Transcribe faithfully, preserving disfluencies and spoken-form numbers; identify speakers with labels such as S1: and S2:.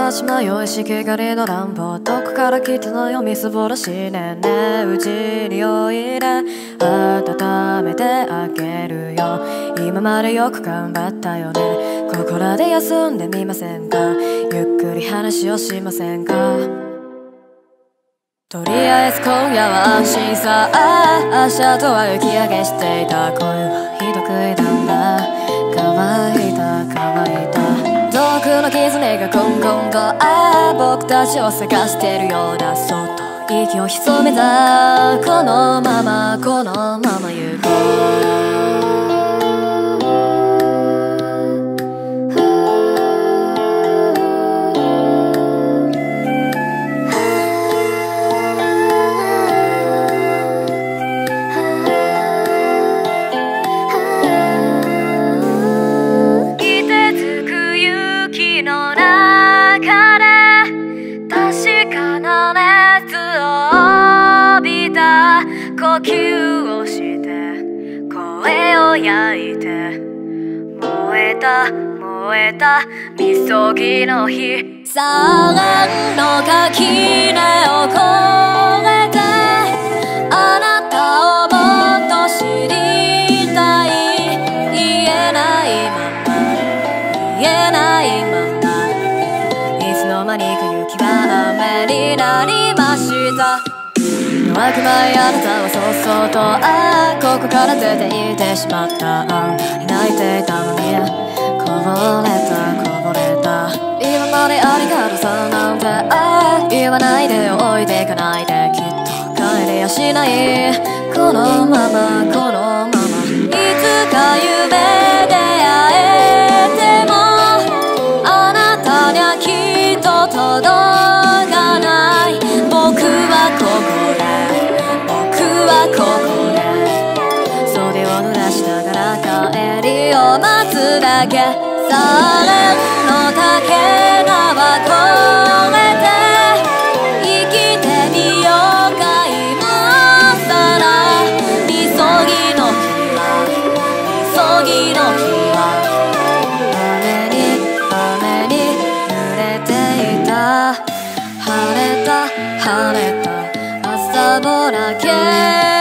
S1: は血迷いしきがりの乱暴どこから来たのよみすぼらしいねんねうちにおいで温めてあげるよ今までよく頑張ったよねここらで休んでみませんかゆっくり話をしませんかとりあえず今夜は安心さ明日とは雪上げしていた声はひどく痛んだ乾いた乾いた遠くの狐がコンコンとああ僕たちを探してるようだそっと息を潜めたこのままこのまま行こう呼吸をして声を焼いて燃えた燃えたみそぎの火サーレンの垣根を越えてあなたをもっと知りたい言えないまま言えないままいつの間にか雪は雨になりました悪魔あなたはそうそうとああここから出て行ってしまったあんなに泣いていたのにこぼれたこぼれた今までありがとうさなんてああ言わないで置いていかないできっと帰れやしないこのままこのままいつか夢で会えてもあなたにはきっと届かない僕はここここで袖を濡らしながら帰りを待つだけサーレンの竹縄越えて生きてみようか今さらみそぎの木はみそぎの木は雨に雨に濡れていた晴れた晴れた朝ぼらけ